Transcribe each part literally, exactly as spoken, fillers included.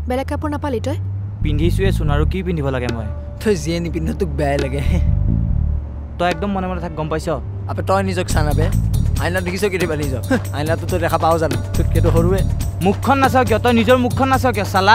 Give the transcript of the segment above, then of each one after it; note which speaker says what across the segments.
Speaker 1: বেলেগ কাপোৰ নাপালি তই
Speaker 2: পিন্ধিছোৱে চোন আৰু কি পিন্ধিব লাগে মই
Speaker 3: তই যিয়ে নিপিন্ধ তোক বেয়াই লাগে
Speaker 2: তই একদম মনে মনে থাক গম পাইছ
Speaker 3: আপে তই নিজক চানাবে আইনা দেখিছ কেতিয়াবা নিজক আইনাটো তই দেখা পাও জানো তোতকেতো সৰুৱে
Speaker 2: মুখখন নাচাও কিয় তই নিজৰ মুখখন নাচাও কিয় চালা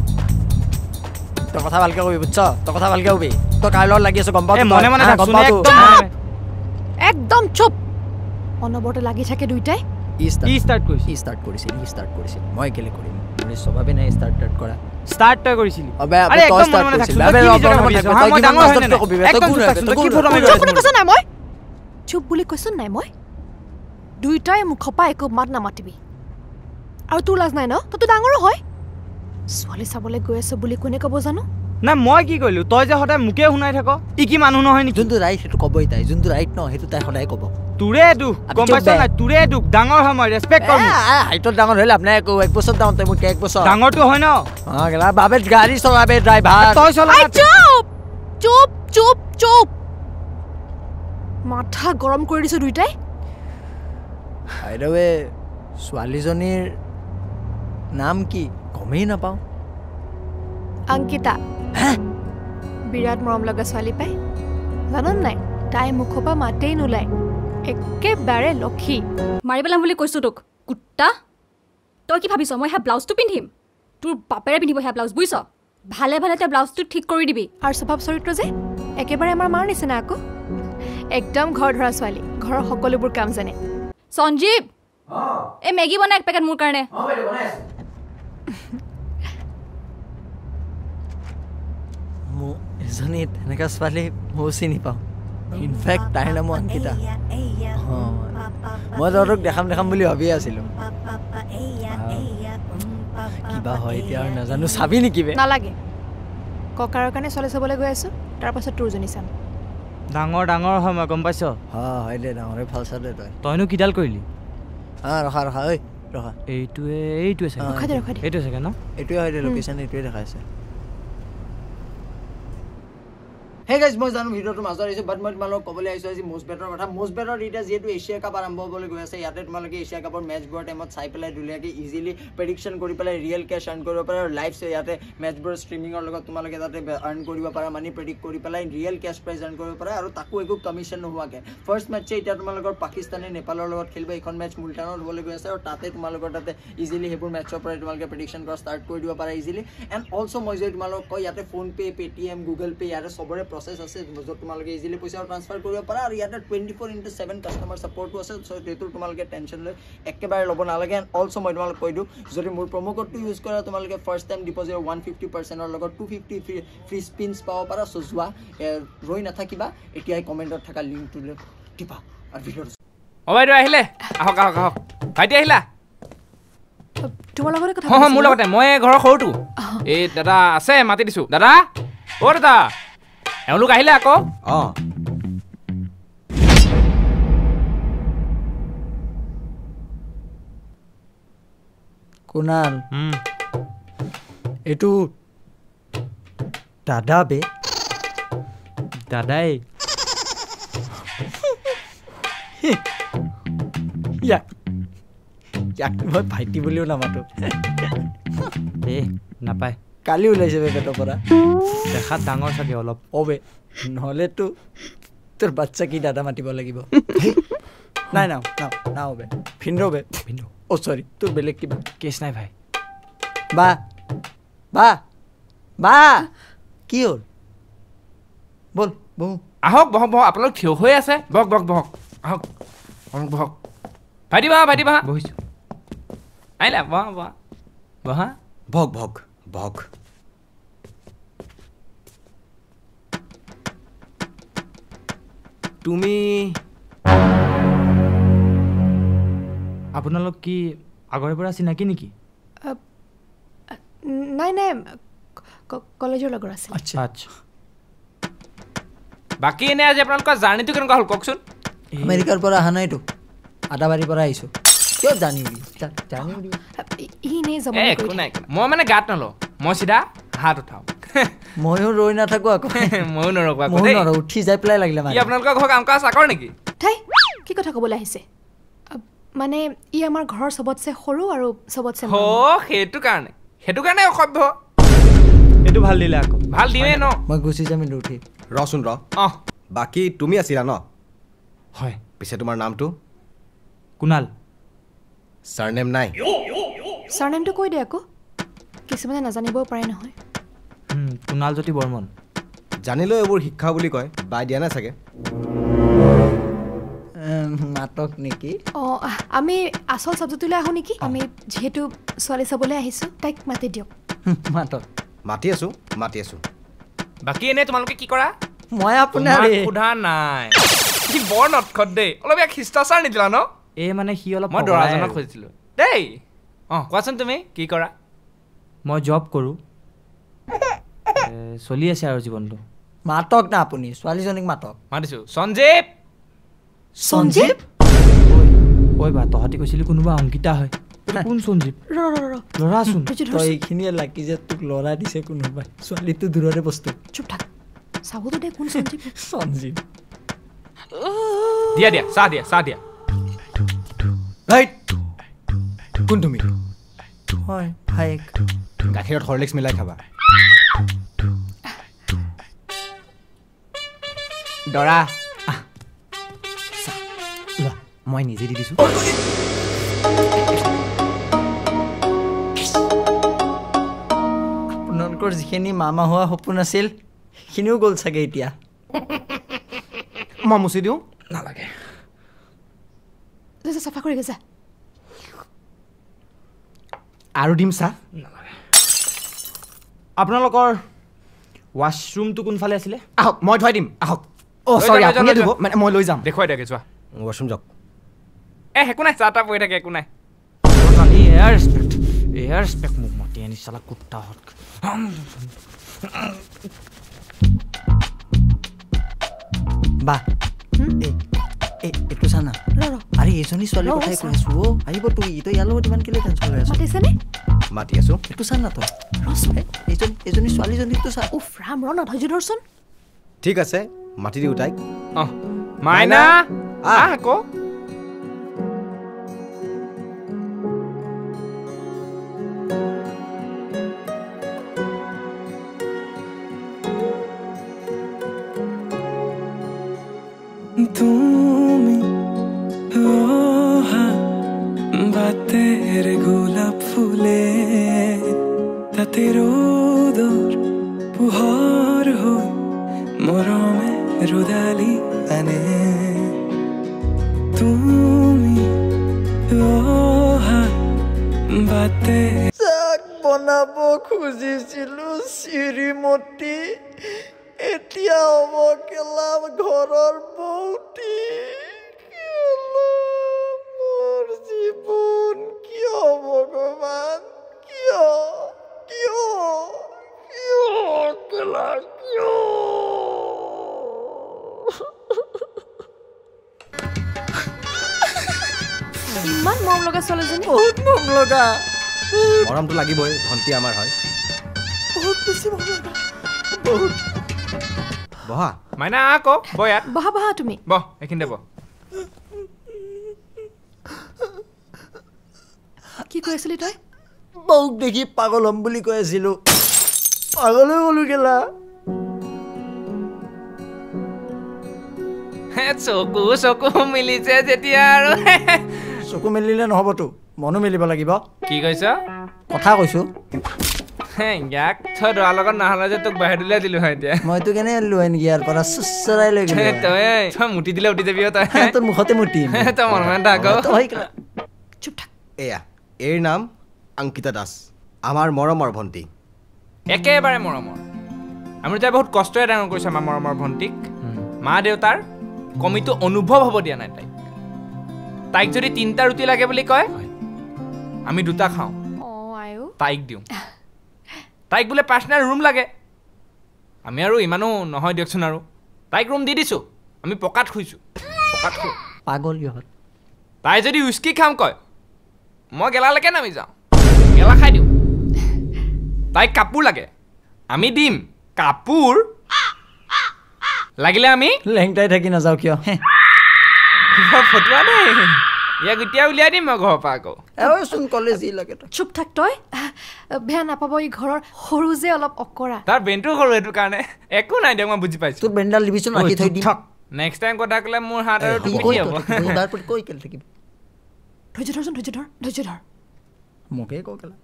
Speaker 3: তই কথা ভালকে কবি বুঝছ তই কথা ভালকে কবি তই কাৰ লগত লাগি আছ গম পাও
Speaker 2: মনে মনে থাক শুনে একদম
Speaker 1: একদম চুপ অনবৰতে লাগি থাকে দুইটাই
Speaker 3: ই
Speaker 2: ষ্টাৰ্ট কৰিছিল
Speaker 3: ই ষ্টাৰ্ট কৰিছিল ই ষ্টাৰ্ট কৰিছিল মই কেলে কৰিম মোৰ স্বভাৱে নাই ষ্টাৰ্ট টাৰ্ট কৰা
Speaker 2: ষ্টাৰ্ট তই কৰিছিলি
Speaker 3: আবে আবে তই ষ্টাৰ্ট কৰিছিল আবে তই ডাঙৰ হয় না কবি
Speaker 2: একদম চুপ কি ফটো মাৰি
Speaker 1: চুপ বুলি কৈছ নাই মই চুপ বুলি কৈছ নাই মই দুইটাই মুখপা একো মাত নামাতিবি আৰু তোৰ লাজ নাই ন তইতো ডাঙৰো হয় ছোৱালী চাবলৈ গৈ আছ বুলি কোনে ক'ব জানো
Speaker 2: না মই কি কইলো তই যে সদায় মুকে শুনাই থাক ই কি মানুহ নহয় নেকি
Speaker 3: যোনটো ৰাইট হেতু কবই তাই যোনটো ৰাইট ন হেতু তাই সদায় ক'ব
Speaker 2: তুৰে দুখ গম পাইছ না তুৰে দুখ ডাঙৰ হয় মই ৰেসপেক্ট কৰো
Speaker 3: হাইটত ডাঙৰ হলে আপনি এক এক বছৰ ডাঙৰ তই মোক এক বছৰ
Speaker 2: ডাঙৰটো হয় ন
Speaker 3: আ গলা বাবে গাড়ী চলাবে ড্ৰাইভাৰ
Speaker 1: তই চলা চুপ চুপ চুপ চুপ মাথা গৰম কৰি দিছ দুইটাই
Speaker 3: আইৰৱে ছোৱালীজনীৰ নাম কি গমেই নাপাও
Speaker 1: অংকিতা বিৰাট মৰম লগা ছোৱালী পাই জানন নাই তাই মুখপা মাতেই নোলাই একেবাৰে লক্ষী
Speaker 4: মাৰি পেলাম বুলি কৈছো তোক কুত্তা তই কি ভাবিছ মই হ্যাঁ ব্লাউজটো পিন্ধিম তোৰ বাপেৰে পিন্ধিব হ্যাঁ ব্লাউজ বুইছ ভালে ভালে তই ব্লাউজটো ঠিক কৰি দিবি
Speaker 1: আৰু স্বভাৱ চৰিত্ৰ যে একেবাৰে আমাৰ মাৰ নিচিনা আকৌ একদম ঘৰ ধৰা ছোৱালী ঘৰৰ সকলোবোৰ কাম জানে
Speaker 4: সঞ্জীৱ এ মেগী বনা এক পেকেট মোৰ কাৰণে
Speaker 3: অ বাইদেউ বনাই আছো মো এজনী তেনেকা ছোৱালী মই চিনি পাওঁ ইনফেক্ট তাইৰ নাম অংকিতা মই তহঁতক দেখাম দেখাম বুলি ভাবি আছিলো কিবা হয় এতিয়া আৰু নাজানো চাবি নেকি বে
Speaker 1: নালাগে ককাৰৰ কাৰণে চলে চাবলৈ গৈ আছো তাৰপাছত তোৰজনী চাম
Speaker 2: ডাঙৰ ডাঙৰ হয় মই গম পাইছ
Speaker 3: হ্যাঁ হয় দে ডাঙৰে ফালছা দে তই
Speaker 2: তইনো কিডাল কৰিলি
Speaker 3: হ্যাঁ ৰখা ৰখা ঐ ৰখা
Speaker 2: এইটোৱে এইটোৱে চাগে
Speaker 1: ৰখা দে ৰখা দে
Speaker 2: এইটোৱে চাগে ন
Speaker 3: এইটোৱে হয় দে লোকেশ্যন এইটোৱে দেখাইছে Hey guys, মই জানো ভিডিওটো মাজত আহিছে বাট মই তোমালোকক ক'বলৈ আহিছো আজি মোজবেটৰ কথা মোজবেটৰ এটা যেহেতু এছিয়া কাপ আৰম্ভ হ'বলৈ গৈ আছে ইয়াতে তোমালোকে এছিয়া কাপৰ মেচবোৰ টাইমত চাই পেলাই ধুনীয়াকৈ ইজিলি প্ৰেডিকশ্যন কৰি পেলাই ৰিয়েল কেছ আৰ্ণ কৰিব পাৰা আৰু লাইভ ইয়াতে মেচবোৰ ষ্ট্ৰিমিঙৰ লগত তোমালোকে তাতে আৰ্ণ কৰিব পাৰা মানি প্ৰেডিক্ট কৰি পেলাই ৰিয়েল কেছ প্ৰাইজ আৰ্ণ কৰিব পাৰা আৰু তাকো একো কমিশ্যন নোহোৱাকৈ ফাৰ্ষ্ট মেটছে এতিয়া তোমালোকৰ পাকিস্তানে নেপালৰ লগত খেলিব এইখন মেচ মুলতানত হ'বলৈ গৈ আছে আৰু তাতে তোমালোকৰ তাতে ইজিলি সেইবোৰ মেচৰ পৰাই তোমালোকে প্ৰেডিকশ্যন কৰা ষ্টাৰ্ট কৰি দিব পাৰা ইজিলি এণ্ড অলছ' মই যদি তোমালোকক কয় ইয়াতে ফোনপে' পে'টিএম গুগল পে' ইয়াতে চবৰে প্ৰচেছ আছে য'ত তোমালোকে ইজিলি পইচা ট্ৰান্সফাৰ কৰিব পাৰা আৰু ইয়াতে twenty four into seven customer ছাপৰ্টো আছে চ' সেইটো তোমালোকে টেনশ্যন লৈ একেবাৰে ল'ব নালাগে এণ্ড অলছ' মই তোমালোক কৈ দিওঁ যদি মোৰ প্ৰম' কোডটো ইউজ কৰা তোমালোকে first time deposit one fifty পাৰ্চেণ্টৰ লগত two fifty free free spins পাব পাৰা চ' যোৱা ৰৈ নাথাকিবা এতিয়াই কমেণ্টত থকা লিংকটোলৈ টিপা আৰু ভিডিঅ'টো
Speaker 5: অ বাইদেউ আহিলে আহক আহক আহক ভাইটি আহিলা
Speaker 1: তোমাৰ লগতে কথা
Speaker 5: হয় মোৰ লগতে মই ঘৰৰ সৰুটো এই দাদা আছে মাতি দিছোঁ দাদা অ' দাদা এওঁলোক আহিলে আকৌ
Speaker 3: অঁ কুনাল এইটো দাদা বে
Speaker 2: দাদাই
Speaker 3: ইয়াক ইয়াক মই ভাইটি বুলিও নামাতো
Speaker 2: এ নাপায়
Speaker 3: কালি ওলাইছে বে পেটৰ পৰা
Speaker 2: দেখাত ডাঙৰ চাগে অলপ
Speaker 3: অবে নহ'লেতো তোৰ বাচ্চা কি দাদা মাতিব লাগিব নাই নাও নাও নাও বে ভিন্দ বে
Speaker 2: ভিন্দ
Speaker 3: অ' চৰি তোৰ বেলেগ কিবা
Speaker 2: কেছ নাই ভাই
Speaker 3: বা বা বা কি হ'ল বল বহো
Speaker 5: আহক বহক বহক আপোনালোক থিয় হৈ আছে বহক বহক বহক আহক বহক বহক ভাইটি বাহা ভাইটি বাহা
Speaker 2: বহিছোঁ
Speaker 5: আহিলা বহা বহা বহা
Speaker 3: ভক ভক ভক
Speaker 2: তুমি আপোনালোক কি আগৰে পৰা চিনাকি নেকি
Speaker 1: নাই নাই কলেজৰ লগৰ আছে
Speaker 2: আচ্ছা আচ্ছা
Speaker 5: বাকী এনে আজি আপোনালোকৰ জাৰ্ণিটো কেনেকুৱা হ'ল কওকচোন
Speaker 3: আমেৰিকাৰ পৰা অহা নাইতো আদাবাৰীৰ পৰা আহিছোঁ কিয় জানিবি জানিবি
Speaker 5: একো নাই মই মানে গাত নলওঁ মই চিধা হাত উঠাওঁ
Speaker 3: ময়ো ৰৈ নাথাকোঁ আকৌ
Speaker 5: ময়ো নৰখোঁ আকৌ
Speaker 3: ময়ো নৰওঁ উঠি যাই পেলাই লাগিলে
Speaker 5: ই আপোনালোকৰ ঘৰ কাম কৰা চাকৰ নেকি
Speaker 1: ঠাই কি কথা ক'বলৈ আহিছে মানে ই আমাৰ ঘৰৰ চবতছে সৰু আৰু চবতছে
Speaker 5: হ সেইটো কাৰণে সেইটো কাৰণে অসভ্য
Speaker 2: এইটো ভাল দিলে আকৌ
Speaker 5: ভাল দিওঁৱে ন
Speaker 3: মই গুচি যাম কিন্তু উঠি
Speaker 6: ৰচোন ৰ
Speaker 5: অঁ
Speaker 6: বাকী তুমি আছিলা ন
Speaker 2: হয়
Speaker 6: পিছে তোমাৰ নামটো
Speaker 2: কুণাল
Speaker 6: চাৰনেম নাই
Speaker 1: চাৰনেমটো কৈ দে আকৌ কিছুমানে নাজানিবও পাৰে নহয়
Speaker 2: কুণাল জ্যোতি বৰ্মন
Speaker 6: জানিলেও এইবোৰ শিক্ষা বুলি কয় বাই দিয়া নাই চাগে
Speaker 3: নাটক নেকি
Speaker 1: অঁ আমি আচল চাবজেক্টলৈ আহোঁ নেকি আমি যিহেতু ছোৱালী চাবলৈ আহিছোঁ তাইক মাতি দিয়ক
Speaker 3: নাটক
Speaker 6: মাতি আছো মাতি আছো
Speaker 5: বাকী এনেই তোমালোকে কি কৰা
Speaker 3: মই আপোনাৰ
Speaker 5: তোমাক সোধা নাই সি বৰ নটখট দেই অলপ ইয়াক শিষ্টাচাৰ নিদিলা ন
Speaker 2: এই মানে সি অলপ
Speaker 5: মই দৰাজনক খুজিছিলোঁ দেই অঁ কোৱাচোন তুমি কি কৰা
Speaker 2: মই জব কৰোঁ চলি আছে আৰু জীৱনটো
Speaker 3: মাতক না আপুনি ছোৱালীজনীক মাতক
Speaker 5: মাতিছোঁ সঞ্জীৱ
Speaker 1: সঞ্জীৱ
Speaker 2: ঐ বা তহঁতি কৈছিলি কোনোবা অংকিতা হয় কোন সঞ্জীৱ
Speaker 1: ৰ ৰ ৰ
Speaker 2: ল'ৰাচোন
Speaker 3: তই এইখিনিয়ে লাগি যে তোক ল'ৰা দিছে কোনোবাই ছোৱালীটো দূৰৰে বস্তু
Speaker 1: চুপ থাক চাবতো দে কোন সঞ্জীৱ
Speaker 3: সঞ্জীৱ
Speaker 5: দিয়া দিয়া চাহ দিয়া চাহ দিয়া
Speaker 6: কোন তুমি
Speaker 3: হয় ভাইক
Speaker 6: গাখীৰত হৰলিক্স মিলাই খাবা
Speaker 2: দৰা
Speaker 6: মই নিজে দি দিছোঁ
Speaker 3: আপোনালোকৰ যিখিনি মামা হোৱা সপোন আছিল সেইখিনিও গ'ল চাগে এতিয়া
Speaker 6: মই মুচি দিওঁ
Speaker 2: নালাগে
Speaker 1: চাফা কৰি গৈছা
Speaker 6: আৰু দিম চাহ
Speaker 2: আপোনালোকৰ ৱাছৰুমটো কোনফালে আছিলে
Speaker 6: আহক মই ধুৱাই দিম আহক
Speaker 5: লৈ
Speaker 6: অ' চৰি
Speaker 5: যোৱা, লৈ
Speaker 6: আপুনিয়ে
Speaker 5: যোৱা,
Speaker 6: ধুব মানে মই লৈ যাম
Speaker 5: দেখুৱাই দিয়াকে যোৱা
Speaker 6: ৱাছৰুম যাওক
Speaker 5: এ একো নাই চাহ তাহ পৰি থাকে একো নাই
Speaker 2: এয়াৰ ৰেচপেক্ট এয়াৰ ৰেচপেক্ট মোক মাতি আনি চালা কুত্তাহঁত
Speaker 3: বা এইটো চানা
Speaker 1: ৰ ৰ
Speaker 3: আৰে এইজনী ছোৱালীৰ
Speaker 1: ৰ,
Speaker 3: কথাই
Speaker 1: চা।
Speaker 3: কৈ আছো অ' আহিব তই তই ইয়াৰ লগত ইমান কেলে টেনশ্যন লৈ আছ
Speaker 1: মাতিছেনে
Speaker 6: মাতি আছোঁ
Speaker 3: এইটো চা না তই এইজন এইজনী ছোৱালীজনীকতো চা
Speaker 1: উফ ৰাম ৰ নধৈৰ্য ধৰচোন
Speaker 6: ঠিক আছে মাতি দিওঁ তাইক
Speaker 5: অঁ মাইনা আহ আকৌ
Speaker 7: তুমি অহা বাতের গোলাপ ফুলে তাতে রোদর পোহর হৈ মৰমে রোদালি আনে তুমি অহা বাতে
Speaker 3: চাক বনাব খুজিছিলো শ্ৰীমতী এতিয়া হ'ব কেলা ঘৰৰ বৌতি মোৰ জীৱন কিয় ভগৱান কিয় কিয় কিয় কেলা কিয়
Speaker 1: ইমান মৰম লগা ছোৱালীজনী
Speaker 3: বহুত মৰম লগা
Speaker 6: মৰমটো লাগিবই ভণ্টি আমাৰ হয়
Speaker 3: বহুত বেছি মৰম লগা বহুত
Speaker 6: বহা
Speaker 5: মাইনা আহ আকৌ বহ ইয়াত
Speaker 1: বহা বহা তুমি
Speaker 5: বহ এইখিনিতে বহ
Speaker 1: কি কৈ আছিলি তই
Speaker 3: বৌক দেখি পাগল হ'ম বুলি কৈ আছিলো পাগল হৈ গ'লো কেলা
Speaker 5: চকু চকু মিলিছে যেতিয়া আৰু
Speaker 3: চকু মেলিলে নহ'বতো মনো মেলিব লাগিব
Speaker 5: কি কৈছ
Speaker 3: কথা কৈছো
Speaker 5: ইয়াক তই দৰাৰ লগত নহ'লে যে তোক বাহিৰ উলিয়াই দিলো হয় এতিয়া
Speaker 3: মইতো কেনে আনিলো হয় নেকি ইয়াৰ পৰা চুচৰাই লৈ গ'লো
Speaker 5: তই তই মুটি দিলে উঠি যাবি তই
Speaker 3: তোৰ মুখতে মুটিম
Speaker 5: তই মনে থাক
Speaker 3: তই কেলা
Speaker 1: চুপ থাক
Speaker 6: এয়া এইৰ নাম অংকিতা দাস আমাৰ মৰমৰ ভণ্টি
Speaker 5: একেবাৰে মৰমৰ আমি এতিয়া বহুত কষ্টৰে ডাঙৰ কৰিছোঁ আমাৰ মৰমৰ ভণ্টিক মা দেউতাৰ কমিটো অনুভৱ হ'ব দিয়া নাই তাইক তাইক যদি তিনিটা ৰুটি লাগে বুলি কয় আমি দুটা খাওঁ
Speaker 1: অঁ আয়ো
Speaker 5: তাইক দিওঁ তাইক বোলে পাৰ্চনেল ৰুম লাগে আমি আৰু ইমানো নহয় দিয়কচোন আৰু তাইক ৰুম দি দিছোঁ আমি পকাত শুইছোঁ পকাত শুওঁ
Speaker 3: পাগল ইহঁত
Speaker 5: তাই যদি উইস্কি খাম কয় মই গেলালৈকে নামি যাওঁ গেলা খাই দিওঁ তাইক কাপোৰ লাগে আমি দিম কাপোৰ লাগিলে আমি
Speaker 3: লেংটাই থাকি নাযাওঁ কিয়
Speaker 5: ফটোৱা দেই ইয়াক এতিয়া উলিয়াই দিম মই ঘৰৰ পৰা আকৌ
Speaker 3: এওচোন কলেজ ই লাগে
Speaker 1: চুপ থাক তই বেয়া নাপাব এই ঘৰৰ সৰু যে অলপ অকৰা
Speaker 5: তাৰ বেনটো সৰু এইটো কাৰণে একো নাই দিয়ক মই বুজি পাইছোঁ
Speaker 3: তোৰ বেণ্ডাল দিবিচোন ৰাখি থৈ দিম
Speaker 5: নেক্সট টাইম কথা ক'লে মোৰ হাত আৰু
Speaker 3: কি
Speaker 5: টুপি
Speaker 3: কৈ
Speaker 5: হ'ব
Speaker 3: তাৰ প্ৰতি কৈ কেলে থাকিবি
Speaker 1: ধৈৰ্য ধৰচোন ধৈৰ্য ধৰ ধৈৰ্য ধৰ
Speaker 3: মোকে কৈ কেলে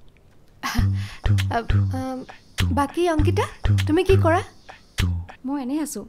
Speaker 1: বাকী অংকিতা তুমি কি কৰা
Speaker 4: মই এনেই আছোঁ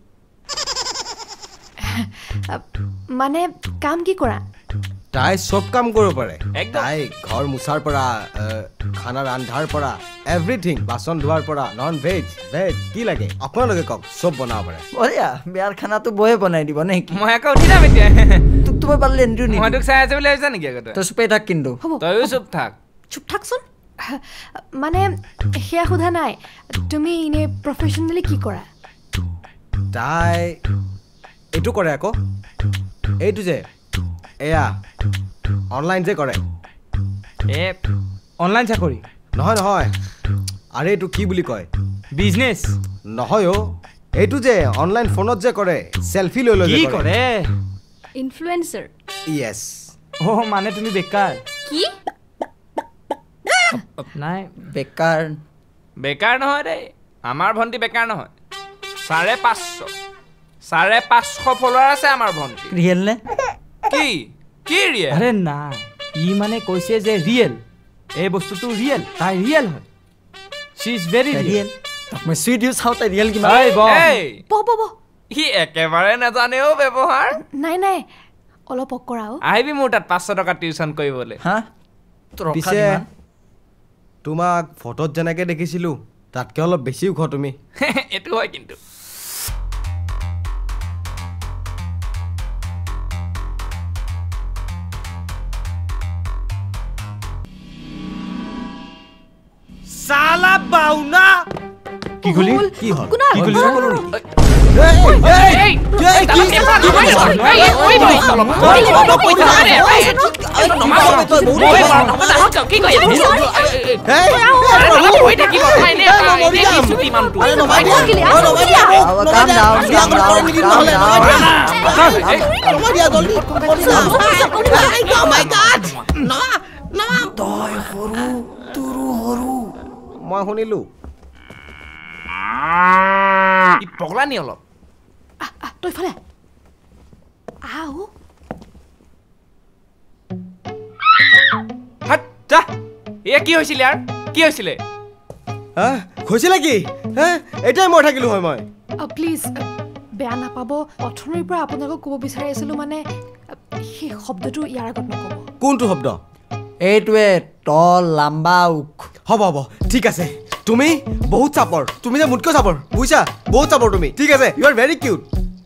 Speaker 1: মানে কাম কি কৰা
Speaker 6: তাই চব কাম কৰিব পাৰে
Speaker 5: একদম।
Speaker 6: তাই ঘৰ মোচাৰ পৰা খানা ৰান্ধাৰ পৰা এভৰিথিং বাচন ধোৱাৰ পৰা নন ভেজ ভেজ কি লাগে আপোনালোকে কওক চব বনাব পাৰে
Speaker 3: বঢ়িয়া বিয়াৰ খানাটো বয়ে বনাই দিব নে কি
Speaker 5: মই আকৌ উঠি যাম এতিয়া
Speaker 3: তোক তোমাৰ পাৰিলে এণ্ট্ৰি
Speaker 5: মই
Speaker 3: নিদিম
Speaker 5: তোক চাই আছে বুলি ভাবিছা নেকি আগতে
Speaker 3: তই চুপে থাক কিন্তু
Speaker 1: হ'ব
Speaker 5: তয়ো চুপ থাক
Speaker 1: চুপ থাকচোন মানে সেয়া সোধা নাই তুমি এনে প্ৰফেশ্যনেলি কি কৰা
Speaker 6: তাই এইটো কৰে আকৌ এইটো যে এয়া অনলাইন যে কৰে
Speaker 2: এ অনলাইন চাকৰি
Speaker 6: নহয় নহয় আৰে এইটো কি বুলি কয়
Speaker 2: বিজনেছ
Speaker 6: নহয় অ' এইটো যে অনলাইন ফোনত যে কৰে চেলফি লৈ লৈ
Speaker 2: কি
Speaker 6: যে কৰে
Speaker 2: কৰে
Speaker 4: ইনফ্লুৱেঞ্চাৰ
Speaker 6: য়েছ
Speaker 2: অ' মানে তুমি বেকাৰ
Speaker 4: কি
Speaker 2: নাই
Speaker 3: বেকাৰ
Speaker 5: বেকাৰ নহয় দেই আমাৰ ভণ্টি বেকাৰ নহয় চাৰে পাঁচশ চাৰে পাঁচশ ফলোৱাৰ আছে আমাৰ ভণ্টি
Speaker 3: ৰিয়েল নে
Speaker 5: কি কি ৰিয়ে
Speaker 2: আৰে নাই ই মানে কৈছে যে ৰিয়েল এই বস্তুটো ৰিয়েল তাই ৰিয়েল হয় she is very real
Speaker 3: real মই চুই দিওঁ চাওঁ তাই ৰিয়েল কিমান
Speaker 2: এই বহ
Speaker 5: এই
Speaker 1: বহ বহ বহ
Speaker 5: সি একেবাৰে নাজানেও ব্যৱহাৰ
Speaker 1: নাই নাই অলপ অকৰা অ'
Speaker 5: আহিবি মোৰ তাত পাঁচশ টকা টিউচন কৰিবলৈ
Speaker 3: হা তোৰ ৰখা
Speaker 6: পিছে
Speaker 3: কিমান?
Speaker 6: তোমাক ফটোত যেনেকৈ দেখিছিলোঁ তাতকৈ অলপ বেছি ওখ তুমি
Speaker 5: এইটো হয় কিন্তু
Speaker 6: সালা বাউনা
Speaker 2: কি কলি
Speaker 6: কি হ'ল
Speaker 1: কোনা
Speaker 2: কি কলি
Speaker 3: Calm down, calm down, calm down. তই সৰু তোৰো সৰু
Speaker 6: মই শুনিলোঁ
Speaker 5: ই পগলা নি অলপ
Speaker 1: তই ফালে আহ
Speaker 5: হাত যা এয়া কি হৈছিল ইয়াৰ কি হৈছিলে
Speaker 6: হা হৈছিলে কি হা এতিয়াই মই থাকিলোঁ হয় মই
Speaker 1: প্লিজ বেয়া নাপাব অথনিৰ পৰা আপোনালোকক ক'ব বিচাৰি আছিলোঁ মানে সেই শব্দটো ইয়াৰ আগত নক'ব
Speaker 6: কোনটো শব্দ
Speaker 3: এইটোৱে তল লাম্বা উখ
Speaker 6: হ'ব হ'ব ঠিক আছে তুমি বহুত চাপৰ তুমি যে মোতকৈ চাপৰ বুজিছা বহুত চাপৰ তুমি ঠিক আছে ইউ আৰ ভেৰি কিউট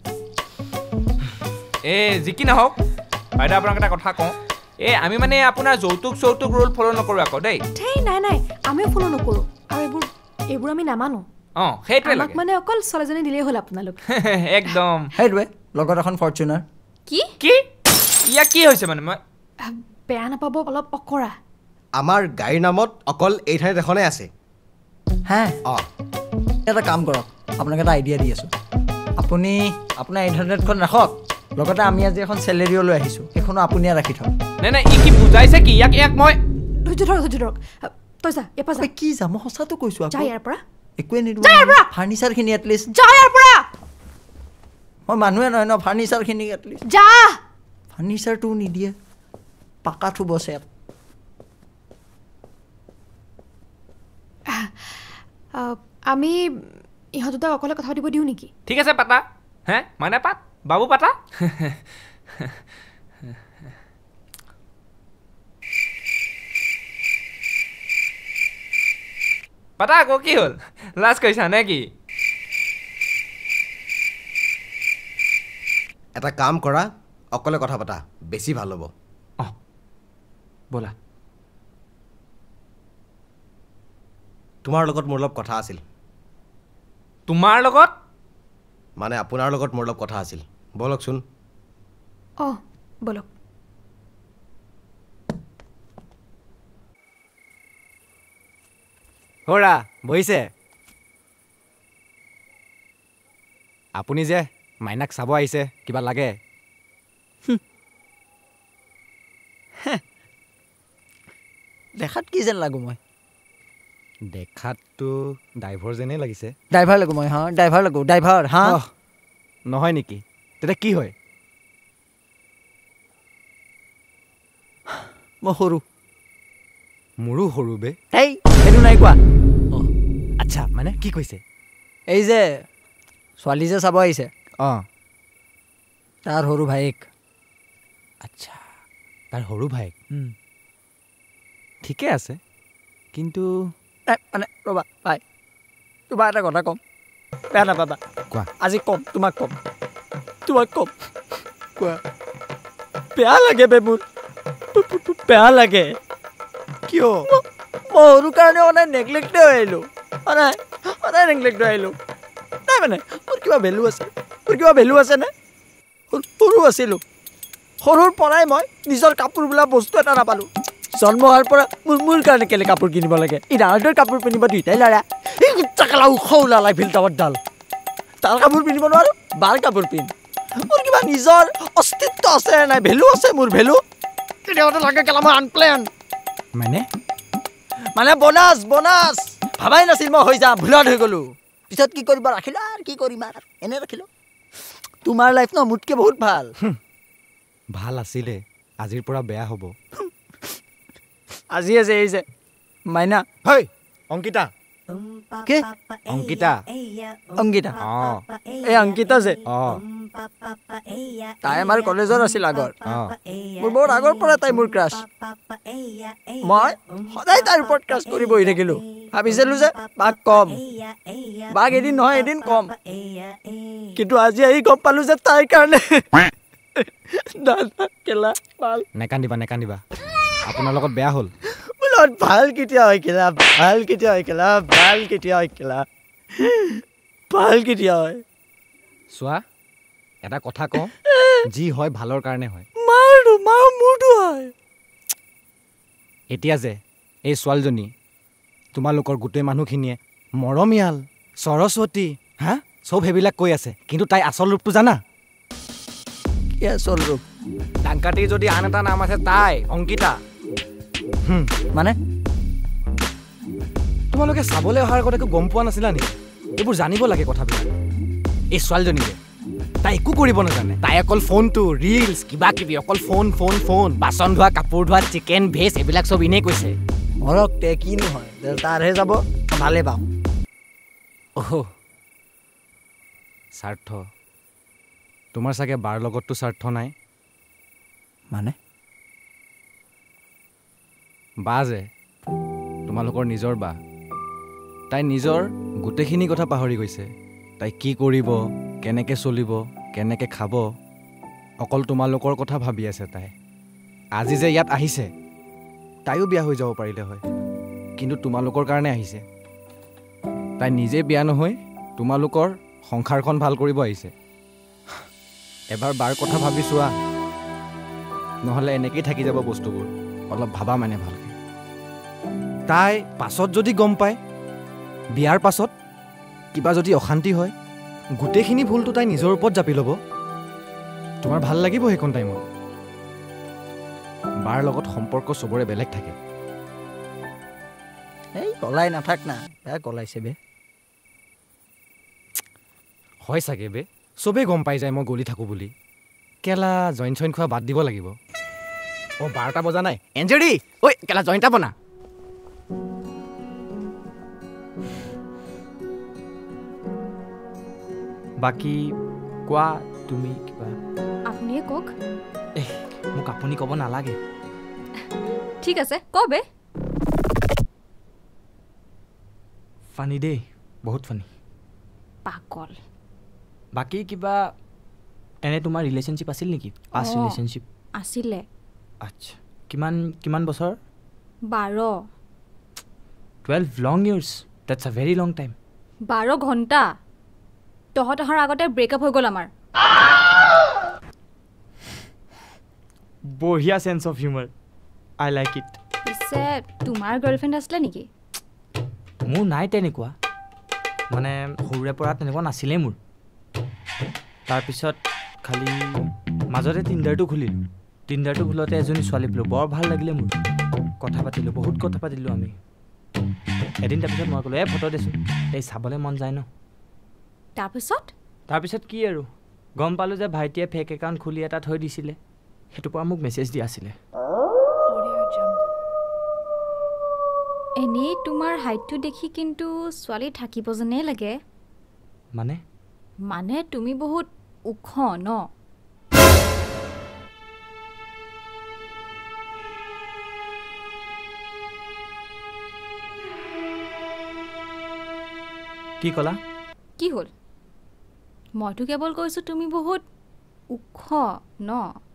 Speaker 5: এ যি কি নহওক বাইদেউ আপোনাক এটা কথা কওঁ এই আমি মানে আপোনাৰ যৌতুক চৌতুক ৰোল ফ'ল' নকৰোঁ আকৌ দেই
Speaker 1: সেই নাই নাই আমিও ফ'ল' নকৰোঁ আৰু এইবোৰ এইবোৰ আমি নামানো
Speaker 5: অঁ সেইটোৱে
Speaker 1: আমাক
Speaker 5: লাগে
Speaker 1: মানে অকল ছোৱালীজনী দিলেই হ'ল আপোনালোক
Speaker 5: একদম
Speaker 3: সেইটোৱে লগত এখন ফৰ্চুনাৰ
Speaker 4: কি
Speaker 5: কি ইয়াৰ কি হৈছে মানে মই
Speaker 1: বেয়া নাপাব অলপ অকৰা
Speaker 6: আমাৰ গাড়ীৰ নামত অকল এই ঠাইত এখনেই আছে
Speaker 3: হে
Speaker 6: অঁ
Speaker 3: এটা কাম কৰক আপোনাক এটা আইডিয়া দি আছোঁ আপুনি আপোনাৰ ইণ্টাৰনেটখন ৰাখক লগতে আমি আজি এখন চেলেৰিও লৈ আহিছোঁ সেইখনো আপুনিয়ে ৰাখি থওক
Speaker 5: নাই নাই ই কি বুজাইছে কি ইয়াক ইয়াক মই
Speaker 1: ধৈৰ্য ধৰক ধৈৰ্য ধৰক তই যা ইয়াৰ পৰা যা
Speaker 3: কি যাম মই সঁচাটো কৈছোঁ
Speaker 1: যা ইয়াৰ পৰা
Speaker 3: একোৱে নিদিওঁ
Speaker 1: যা ইয়াৰ পৰা।
Speaker 3: ফাৰ্নিচাৰখিনি এটলিষ্ট
Speaker 1: যা ইয়াৰ পৰা
Speaker 3: মই মানুহে নহয় ন ফাৰ্নিচাৰখিনি এটলিষ্ট
Speaker 1: যা
Speaker 3: ফাৰ্নিচাৰটোও নিদিয়ে পাকাটো বছে
Speaker 1: আমি ইহঁত দুটাক অকলে কথা পাতিব দিওঁ নেকি
Speaker 5: ঠিক আছে পাতা হে মানে পাত বাবু পাতা পাতা আকৌ কি হ'ল লাজ কৰিছা নে কি
Speaker 6: এটা কাম কৰা অকলে কথা পাতা বেছি ভাল হ'ব
Speaker 2: অঁ ব'লা
Speaker 6: তোমাৰ লগত মোৰ অলপ কথা আছিল
Speaker 5: তোমাৰ লগত
Speaker 6: মানে আপোনাৰ লগত মোৰ অলপ কথা আছিল বলকচোন
Speaker 1: অঁ বলক
Speaker 8: হৰা বহিছে আপুনি যে মাইনাক চাব আহিছে কিবা লাগে
Speaker 3: দেখাত কি যেন লাগো মই
Speaker 8: দেখাততো ড্ৰাইভাৰ যেনেই লাগিছে
Speaker 3: ড্ৰাইভাৰ লাগো মই হা ড্ৰাইভাৰ লাগো ড্ৰাইভাৰ হা
Speaker 8: নহয় নেকি তেতিয়া কি হয়
Speaker 3: মই সৰু
Speaker 8: মোৰো সৰু বে
Speaker 3: এই সেইটো নাই কোৱা
Speaker 8: আচ্ছা মানে কি কৈছে
Speaker 3: এই যে ছোৱালী যে চাব আহিছে
Speaker 8: অঁ
Speaker 3: তাৰ সৰু ভাইক
Speaker 8: আচ্ছা তাৰ সৰু ভাইক ঠিকে আছে কিন্তু
Speaker 3: মানে ৰ'বা ভাই তোমাৰ এটা কথা ক'ম বেয়া নাপাবা
Speaker 8: কোৱা
Speaker 3: আজি ক'ম তোমাক ক'ম তোমাক ক'ম কোৱা বেয়া লাগে বে মোৰ বেয়া লাগে কিয় মই সৰু কাৰণে সদায় নেগলেক্টে হৈ আহিলোঁ সদায় সদায় নেগলেক্ট হৈ আহিলোঁ নাই মানে মোৰ কিবা ভেলু আছে মোৰ কিবা ভেলু আছেনে সৰু আছিলোঁ সৰুৰ পৰাই মই নিজৰ কাপোৰ বোলা বস্তু এটা নাপালোঁ জন্ম হোৱাৰ পৰা মোৰ মোৰ কাৰণে কেলে কাপোৰ কিনিব লাগে ই ডাঙৰ কাপোৰ পিন্ধিব দুইটাই ল'ৰা এই গোটাকেলা ওখ ওলালাই ফিল্টাৰত ডাল তাৰ কাপোৰ পিন্ধিব নোৱাৰোঁ বাৰ কাপোৰ পিন্ধ মোৰ কিবা নিজৰ অস্তিত্ব আছে নাই ভেলু আছে মোৰ ভেলু কেতিয়াবাতে লাগে কেলা মই আনপ্লেন
Speaker 8: মানে
Speaker 3: মানে বনাছ বনাছ ভাবাই নাছিল মই হৈ যাম ভুলত হৈ গ'লোঁ পিছত কি কৰিব ৰাখিলোঁ আৰু কি কৰিম আৰু এনে ৰাখিলোঁ তোমাৰ লাইফ ন মোতকৈ বহুত ভাল
Speaker 8: ভাল আছিলে আজিৰ পৰা বেয়া হ'ব
Speaker 3: আজি আছে এই যে মাইনা
Speaker 8: হয় অংকিতা
Speaker 3: কি
Speaker 8: অংকিতা
Speaker 3: অংকিতা
Speaker 8: অঁ
Speaker 3: এই অংকিতা যে
Speaker 8: অঁ
Speaker 3: তাই আমাৰ কলেজত আছিল আগৰ
Speaker 8: অঁ
Speaker 3: মোৰ বহুত আগৰ পৰা তাই মোৰ ক্ৰাছ মই সদায় তাইৰ ওপৰত ক্ৰাছ কৰি বহি থাকিলোঁ ভাবিছিলোঁ যে বাক কম বাক এদিন নহয় এদিন কম কিন্তু আজি আহি গম পালোঁ যে তাইৰ কাৰণে দাদা কেলা ভাল
Speaker 8: নেকান্দিবা নেকান্দিবা আপোনাৰ লগত বেয়া হ'ল
Speaker 3: মোৰ লগত ভাল কেতিয়া হয় কেলা ভাল কেতিয়া হয় কেলা ভাল কেতিয়া হয় কেলা ভাল কেতিয়া হয়
Speaker 8: চোৱা এটা কথা কওঁ যি হয় ভালৰ কাৰণে হয়
Speaker 3: মাৰটো মাৰ মোৰটো হয়
Speaker 8: এতিয়া যে এই ছোৱালীজনী তোমালোকৰ গোটেই মানুহখিনিয়ে মৰমীয়াল সৰস্বতী হা চব সেইবিলাক কৈ আছে কিন্তু তাই আচল ৰূপটো জানা
Speaker 3: কি আচল ৰূপ
Speaker 8: ডাংকাটিৰ যদি আন এটা নাম আছে তাই অংকিতা
Speaker 3: মানে
Speaker 8: তোমালোকে চাবলৈ অহাৰ আগত একো গম পোৱা নাছিলা নেকি এইবোৰ জানিব লাগে কথাবিলাক এই ছোৱালীজনীয়ে তাই একো কৰিব নাজানে তাই অকল ফোনটো ৰিলছ কিবা কিবি অকল ফোন ফোন ফোন বাচন ধোৱা কাপোৰ ধোৱা চিকেন ভেজ এইবিলাক চব এনেই কৈছে
Speaker 3: মৰক তে কি নহয় তাৰহে যাব ভালে পাওঁ
Speaker 8: অহ স্বাৰ্থ তোমাৰ চাগে বাৰ লগততো স্বাৰ্থ নাই
Speaker 3: মানে
Speaker 8: বা যে তোমালোকৰ নিজৰ বা তাই নিজৰ গোটেইখিনি কথা পাহৰি গৈছে তাই কি কৰিব কেনেকৈ চলিব কেনেকৈ খাব অকল তোমালোকৰ কথা ভাবি আছে তাই আজি যে ইয়াত আহিছে তাইও বিয়া হৈ যাব পাৰিলে হয় কিন্তু তোমালোকৰ কাৰণে আহিছে তাই নিজে বিয়া নহয় তোমালোকৰ সংসাৰখন ভাল কৰিব আহিছে এবাৰ বাৰ কথা ভাবি চোৱা নহ'লে এনেকেই থাকি যাব বস্তুবোৰ অলপ ভাবা মানে ভালকৈ তাই পাছত যদি গম পায় বিয়াৰ পাছত কিবা যদি অশান্তি হয় গোটেইখিনি ভুলটো তাই নিজৰ ওপৰত জাপি ল'ব তোমাৰ ভাল লাগিব সেইকণ টাইমত বাৰ লগত সম্পৰ্ক চবৰে বেলেগ থাকে
Speaker 3: এই কলাই নাথাক না বেয়া কলাইছে বে
Speaker 8: হয় চাগে বে চবেই গম পাই যায় মই গলি থাকোঁ বুলি কেলা জইন চইন খোৱা বাদ দিব লাগিব অঁ বাৰটা বজা নাই এঞ্জৰি ঐ কেলা জইনটা বনা
Speaker 2: বাকী কোৱা তুমি কিবা
Speaker 4: আপুনিয়ে কওক
Speaker 2: মোক আপুনি ক'ব নালাগে
Speaker 4: ঠিক আছে ক বে
Speaker 2: ফানি দেই বহুত ফানি
Speaker 4: পাগল
Speaker 2: বাকী কিবা এনে তোমাৰ ৰিলেশ্যনশ্বিপ আছিল নেকি পাষ্ট
Speaker 4: অঁ,
Speaker 2: ৰিলেশ্যনশ্বিপ
Speaker 4: আছিলে
Speaker 2: আচ্ছা কিমান কিমান বছৰ
Speaker 4: বাৰ
Speaker 2: twelve long years dates a very long time
Speaker 4: বাৰ ঘণ্টা তহঁত অহাৰ আগতে ব্ৰেকআপ হৈ গ'ল আমাৰ
Speaker 2: বঢ়িয়া sense of humour I like it
Speaker 4: পিছে তোমাৰ গাৰ্লফ্ৰেণ্ড আছিলে নেকি
Speaker 2: মোৰ নাই তেনেকুৱা মানে সৰুৰে পৰা তেনেকুৱা নাছিলেই মোৰ তাৰপিছত খালি মাজতে টিণ্ডাৰটো খুলিলোঁ টিণ্ডাৰটো খোলোতে এজনী ছোৱালী পালোঁ বৰ ভাল লাগিলে মোৰ কথা পাতিলোঁ বহুত কথা পাতিলোঁ আমি এদিন তাৰপিছত মই ক'লোঁ এই ফটো দিছোঁ এই চাবলৈ মন যায় ন
Speaker 4: তাৰপিছত
Speaker 2: তাৰপিছত কি আৰু গম পালোঁ যে ভাইটিয়ে ফেক একাউণ্ট খুলি এটা থৈ দিছিলে সেইটোৰ পৰা মোক মেছেজ দি আছিলে
Speaker 4: এনেই তোমাৰ হাইটটো দেখি কিন্তু ছোৱালী থাকিব যেনেই লাগে
Speaker 2: মানে
Speaker 4: মানে তুমি বহুত ওখ ন
Speaker 2: কি ক'লা
Speaker 4: কি হ'ল মইতো কেৱল কৈছোঁ তুমি বহুত ওখ ন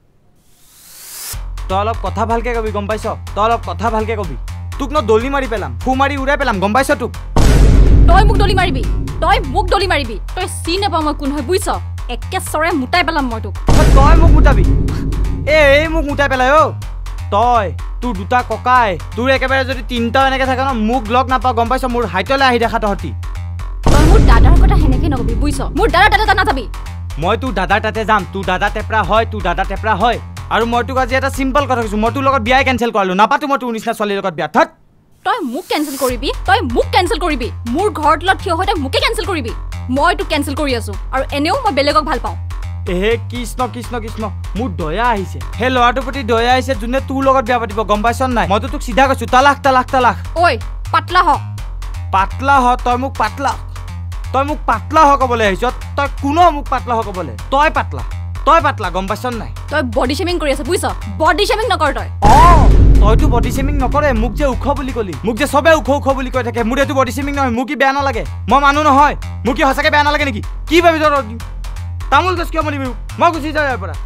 Speaker 2: তই অলপ কথা ভালকৈ কবি গম পাইছ তই অলপ কথা ভালকৈ কবি তোক ন দলি মাৰি পেলাম ফু মাৰি উৰাই পেলাম গম পাইছ তোক
Speaker 4: তই মোক দলি মাৰিবি তই মোক দলি মাৰিবি তই চিনি নাপাওঁ মই কোন হয় বুজিছ একে চৰে মুটাই পেলাম মই তোক
Speaker 2: তই মোক মুটাবি এ এই মোক মুটাই পেলাই অ তই তোৰ দুটা ককাই তোৰ একেবাৰে যদি তিনিটাও এনেকৈ থাকে ন মোক লগ নাপাওঁ গম পাইছ মোৰ হাইটলৈ আহি দেখা তহঁতি
Speaker 4: তই মোৰ দাদাৰ কথা সেনেকৈ নকবি বুজিছ মোৰ দাদাৰ তাতে নাযাবি
Speaker 2: মই তোৰ দাদাৰ তাতে যাম তোৰ দাদা টেপৰা হয় তোৰ দাদা টেপৰা হয় আৰু মই তোক আজি এটা চিম্পল কথা কৈছোঁ মই তোৰ লগত বিয়াই কেঞ্চেল কৰালোঁ নাপাতো মই তোৰ নিচিনা ছোৱালীৰ লগত বিয়া থাক
Speaker 4: তই মোক কেঞ্চেল কৰিবি তই মোক কেঞ্চেল কৰিবি মোৰ ঘৰৰ তলত থিয় হৈ তই মোকে কেঞ্চেল কৰিবি মই তোক কেঞ্চেল কৰি আছোঁ আৰু এনেও মই বেলেগক ভাল পাওঁ
Speaker 2: এহে কৃষ্ণ কৃষ্ণ কৃষ্ণ মোৰ দয়া আহিছে সেই ল'ৰাটোৰ প্ৰতি দয়া আহিছে যোনে তোৰ লগত বিয়া পাতিব গম পাইছ নাই মইতো তোক চিধা কৈছোঁ তালাক তালাক তালাক
Speaker 4: ঐ পাতলা হ
Speaker 2: পাতলা হ তই মোক পাতলা তই মোক পাতলা হ ক'বলৈ আহিছ তই কোনো মোক পাতলা হ ক'বলৈ তই পাতলা তই পাতলা গম পাইছ নাই
Speaker 4: তই বডি শেমিং কৰি আছ বুজিছ বডি শেমিং নকৰ তই
Speaker 2: অঁ তইতো বডি শেমিং নকৰে মোক যে ওখ বুলি ক'লি মোক যে চবে ওখ ওখ বুলি কৈ থাকে মোৰ এইটো বডি শেমিং নহয় মোক কি বেয়া নালাগে মই মানুহ নহয় মোক কি সঁচাকৈ বেয়া নালাগে নেকি কি ভাবিছ তামোল গছ কিয় মাৰিবি মই গুচি যাওঁ ইয়াৰ পৰা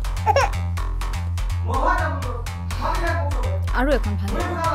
Speaker 4: আৰু এখন ভাল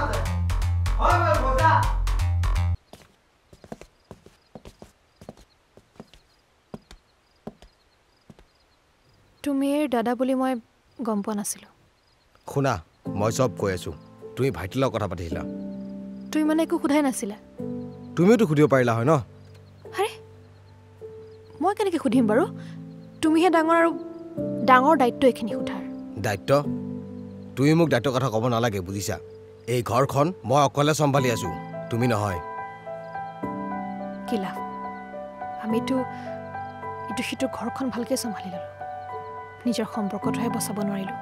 Speaker 1: তুমি দাদা বুলি মই গম পোৱা নাছিলোঁ
Speaker 6: শুনা মই চব কৈ আছোঁ তুমি ভাইটিৰ লগত কথা পাতিছিলা
Speaker 1: তুমি মানে একো সোধাই নাছিলা
Speaker 6: তুমিওতো সুধিব পাৰিলা হয় ন
Speaker 1: আৰে মই কেনেকৈ সুধিম বাৰু তুমিহে ডাঙৰ আৰু ডাঙৰ দায়িত্ব এইখিনি সোধাৰ
Speaker 6: দায়িত্ব তুমি মোক দায়িত্বৰ কথা ক'ব নালাগে বুজিছা এই ঘৰখন মই অকলে চম্ভালি আছোঁ তুমি নহয়
Speaker 1: কি লাভ আমিতো ইটো সিটো ঘৰখন ভালকৈ চম্ভালি ল'লোঁ নিজৰ সম্পৰ্কটোহে বচাব নোৱাৰিলোঁ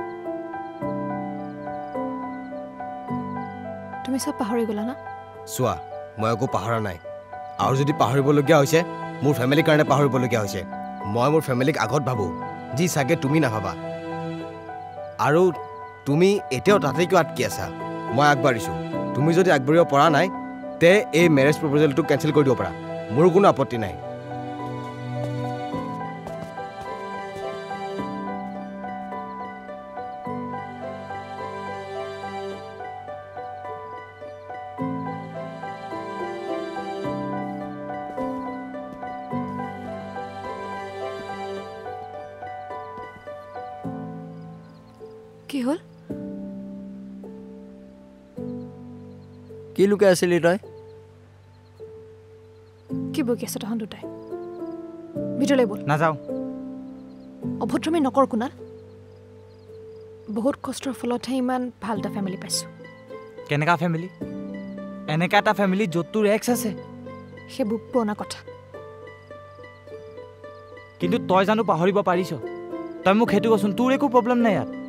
Speaker 1: তুমি চব পাহৰি গ'লা না
Speaker 6: চোৱা মই একো পাহৰা নাই আৰু যদি পাহৰিবলগীয়া হৈছে মোৰ ফেমিলিৰ কাৰণে পাহৰিবলগীয়া হৈছে মই মোৰ ফেমিলিক আগত ভাবোঁ যি চাগে তুমি নাভাবা আৰু তুমি এতিয়াও তাতে কিয় আটকি আছা মই আগবাঢ়িছোঁ তুমি যদি আগবাঢ়িব পৰা নাই তে এই মেৰেজ প্ৰপ'জেলটো কেঞ্চেল কৰি দিব পাৰা মোৰ কোনো আপত্তি নাই
Speaker 1: কি হ'ল
Speaker 3: কি লুকাই আছিলি তই
Speaker 1: কি বকি আছে তহঁত দুটাই ভিতৰলৈ ব'ল
Speaker 2: নাযাওঁ
Speaker 1: অভদ্ৰামি নকৰ কুনাল বহুত কষ্টৰ ফলতহে ইমান ভাল এটা ফেমিলি পাইছোঁ
Speaker 2: কেনেকুৱা ফেমিলি এনেকুৱা এটা ফেমিলি য'ত তোৰ এক্স আছে
Speaker 1: সেইবোৰ পুৰণা কথা
Speaker 2: কিন্তু তই জানো পাহৰিব পাৰিছ তই মোক সেইটো কচোন তোৰ একো প্ৰব্লেম নাই ইয়াত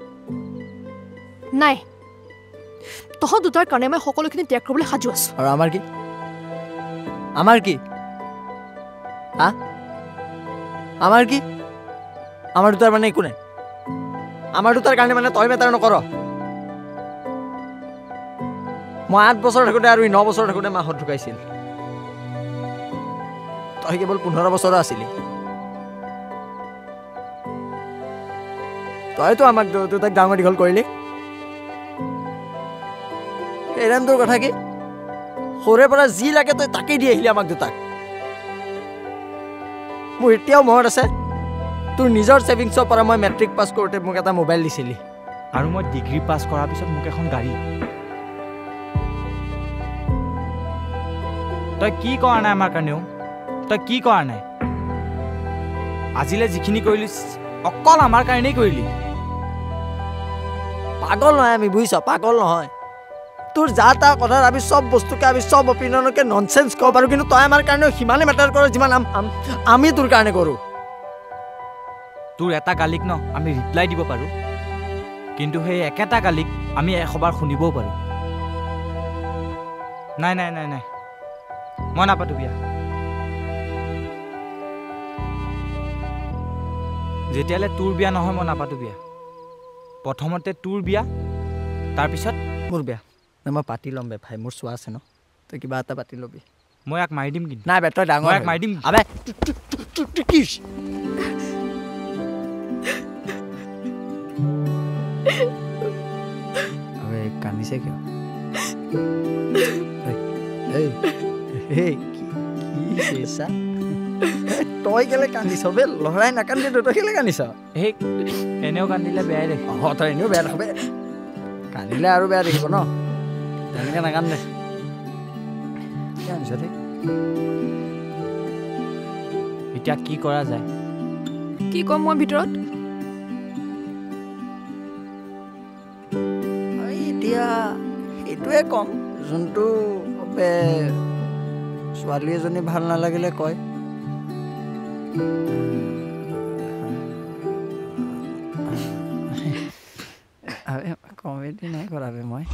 Speaker 1: নাই তহঁত দুটাৰ কাৰণে মই সকলোখিনি ত্যাগ কৰিবলৈ সাজু আছোঁ
Speaker 3: আৰু আমাৰ কি আমাৰ কি হা আমাৰ কি আমাৰ দুটাৰ মানে একো নাই আমাৰ দুটাৰ কাৰণে মানে তই মেটাৰ নকৰ মই আঠ বছৰ থাকোঁতে আৰু ন বছৰ থাকোঁতে মাহত ঢুকাইছিল তই কেৱল পোন্ধৰ বছৰ আছিলি তইতো আমাক তাক ডাঙৰ দীঘল কৰিলি এৰাম তোৰ কথা কি সৰুৰে পৰা যি লাগে তই তাকেই দি আহিলি আমাক দুটাক মোৰ এতিয়াও মনত আছে তোৰ নিজৰ ছেভিংছৰ পৰা মই মেট্ৰিক পাছ কৰোঁতে মোক এটা মোবাইল দিছিলি
Speaker 2: আৰু মই ডিগ্ৰী পাছ কৰাৰ পিছত মোক এখন গাড়ী তই কি কৰা নাই আমাৰ কাৰণেও তই কি কৰা নাই আজিলৈ যিখিনি কৰিলি অকল আমাৰ কাৰণেই কৰিলি
Speaker 3: পাগল নহয় আমি বুজিছ পাগল নহয় তোৰ যা তা কথা আমি সব বস্তুকে আমি সব অপিনিয়নকে ননসেন্স কব পাৰো কিন্তু তই আমাৰ কাৰণে সিমানে মেটাৰ কৰ যিমান আমি তোৰ কাৰণে কৰো
Speaker 2: তোৰ এটা গালিক ন আমি ৰিপ্লাই দিব পাৰো কিন্তু সেই একেটা গালিক আমি এশবাৰ শুনিবও পাৰো নাই নাই নাই নাই মই নাপাতো বিয়া যেতিয়ালে তোৰ বিয়া নহয় মই নাপাতো বিয়া প্ৰথমতে তোৰ বিয়া তাৰপিছত
Speaker 3: মোৰ বিয়া মই পাতি ল'ম বে ভাই মোৰ চোৱা আছে ন তই কিবা এটা পাতি ল'বি
Speaker 2: মই ইয়াক মাৰি দিম কিন্তু
Speaker 3: নাই বে তই ডাঙৰ
Speaker 2: ইয়াক মাৰি দিম
Speaker 3: আবে কিছ আবে কান্দিছে কিয় এই এই কি কেছা তই কেলে কান্দিছ বে লৰাই নাকান্দি তই কেলে কান্দিছ
Speaker 2: সেই এনেও কান্দিলে বেয়াই দেখে
Speaker 3: অঁ তই এনেও বেয়া দেখাবে কান্দিলে আৰু বেয়া দেখিব ন তেনেকৈ নাকান্দে কি কান্দিছ দেই
Speaker 2: এতিয়া কি কৰা যায়
Speaker 1: কি ক'ম মই ভিতৰত
Speaker 3: এতিয়া সেইটোৱে ক'ম যোনটো ছোৱালী এজনী ভাল নালাগিলে কয় কমেডি নাই কৰাবে মই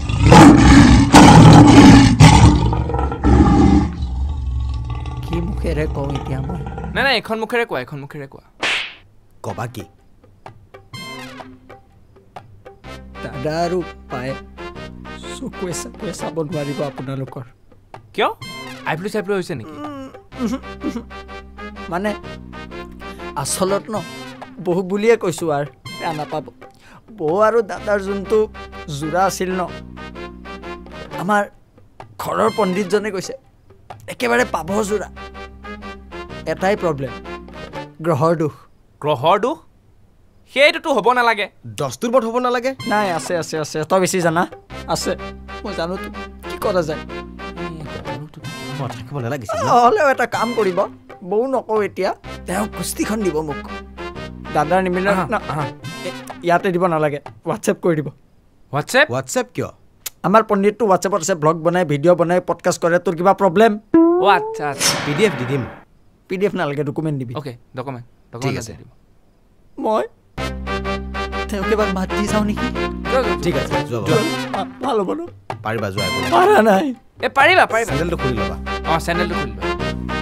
Speaker 3: কি মুখেৰে কওঁ এতিয়া মই
Speaker 5: নাই নাই এখন মুখেৰে কোৱা এখন মুখেৰে কোৱা
Speaker 6: কবা কি
Speaker 3: দাদা আৰু পায়ে চকুৱে চকুৱে চাব নোৱাৰিব আপোনালোকৰ
Speaker 5: কিয় আইপ্লু চাইপ্লু হৈছে নেকি
Speaker 3: মানে আচলত ন বহু বুলিয়ে কৈছোঁ আৰু বেয়া নাপাব বৌ আৰু দাদাৰ যোনটো যোৰা আছিল ন আমাৰ ঘৰৰ পণ্ডিতজনে কৈছে একেবাৰে পাভ যোৰা এটাই প্ৰব্লেম গ্ৰহৰ দুখ
Speaker 5: গ্ৰহৰ দুখ সেইটোতো হ'ব নালাগে
Speaker 6: দহটোৰ বধ হ'ব নালাগে
Speaker 3: নাই আছে আছে আছে তই বেছি জানা আছে মই জানো কি কৰা যায়
Speaker 6: থাকিব নালাগিছিল
Speaker 3: হ'লেও এটা কাম কৰিব বৌ নকওঁ এতিয়া তেওঁ কুস্তিখন দিব মোক দাদাৰ নিমিলে ইয়াতে দিব নালাগে হোৱাটছএপ কৰি দিব
Speaker 5: হোৱাটছএপ
Speaker 6: হোৱাটছএপ কিয়
Speaker 3: আমাৰ পণ্ডিতটো হোৱাটছএপত আছে ব্লগ বনাই ভিডিঅ' বনাই পডকাষ্ট কৰে তোৰ কিবা প্ৰব্লেম
Speaker 5: অ' আচ্ছা আচ্ছা
Speaker 6: পি ডি এফ দি দিম
Speaker 3: পি ডি এফ নালাগে ডকুমেণ্ট দিবি
Speaker 5: অ'কে ডকুমেণ্ট
Speaker 6: ঠিক আছে
Speaker 3: মই তেওঁক এবাৰ মাত দি যাওঁ নেকি
Speaker 6: ঠিক আছে যোৱা
Speaker 3: ভাল হ'ব ন
Speaker 6: পাৰিবা যোৱা একো নাই
Speaker 3: পাৰা নাই
Speaker 5: এই পাৰিবা পাৰিবা
Speaker 6: চেনেলটো খুলি ল'বা
Speaker 5: অঁ চেনেলটো খুলি লোৱা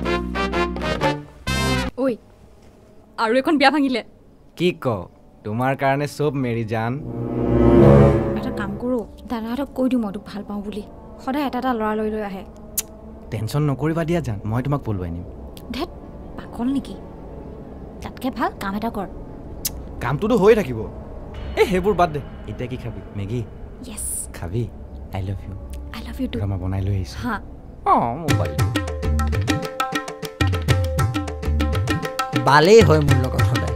Speaker 4: ঐ আৰু এখন বিয়া ভাঙিলে
Speaker 8: কি ক তোমাৰ কাৰণে চব মেৰি জান
Speaker 4: এটা কাম কৰোঁ দাদাহঁতক কৈ দিওঁ মই তোক ভাল পাওঁ বুলি সদায় এটা এটা ল'ৰা লৈ লৈ আহে
Speaker 8: টেনশ্যন নকৰিবা দিয়া জান মই তোমাক পলুৱাই নিম
Speaker 4: ধেত পাগল নেকি তাতকৈ ভাল কাম এটা কৰ
Speaker 8: কামটোতো হৈ থাকিব এই সেইবোৰ বাদ দে এতিয়া কি খাবি মেগী
Speaker 4: য়েছ
Speaker 8: খাবি I love you
Speaker 4: I love you too
Speaker 8: মই বনাই লৈ আহিছোঁ
Speaker 4: হা
Speaker 8: অঁ মোবাইল
Speaker 3: বালেই হয় মোৰ লগত সদায়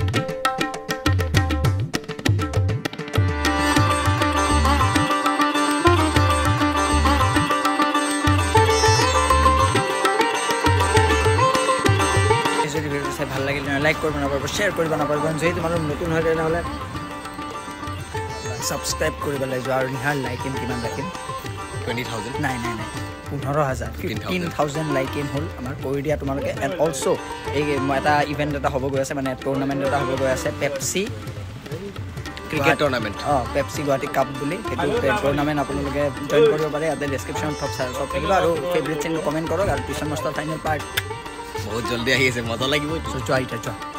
Speaker 3: যদি ভিডিঅ'টো চাই ভাল লাগিল লাইক কৰিব নাপাৰিব শ্বেয়াৰ কৰিব নাপাৰিব যদি তোমালোক নতুন হয় তেনেহ'লে ছাবস্ক্ৰাইব কৰিব লাগিব আৰু নিহাৰ লাইক এম কিমান ৰাখিম
Speaker 6: টুৱেণ্টি থাউজেণ্ড
Speaker 3: নাই নাই নাই পোন্ধৰ হাজাৰ ফিফটিন থাউজেণ্ড লাইক এম হ'ল আমাৰ কৰি দিয়া তোমালোকে এণ্ড অলছ' এই এটা ইভেণ্ট এটা হ'ব গৈ আছে মানে টুৰ্ণামেণ্ট এটা হ'ব গৈ আছে পেপচি
Speaker 6: ক্ৰিকেট টুৰ্ণামেণ্ট
Speaker 3: অঁ পেপচি গুৱাহাটী কাপ বুলি সেইটো টুৰ্ণামেণ্ট আপোনালোকে জইন কৰিব পাৰে ইয়াতে ডেছক্ৰিপশ্যনত চব চব থাকিব আৰু ফেভৰেট চেনেল কমেণ্ট কৰক আৰু টিউশ্যন মাষ্টাৰ ফাইনেল পাৰ্ট
Speaker 6: বহুত জলদি আহি আছে মজা লাগিব
Speaker 3: যোৱা এতিয়া যোৱা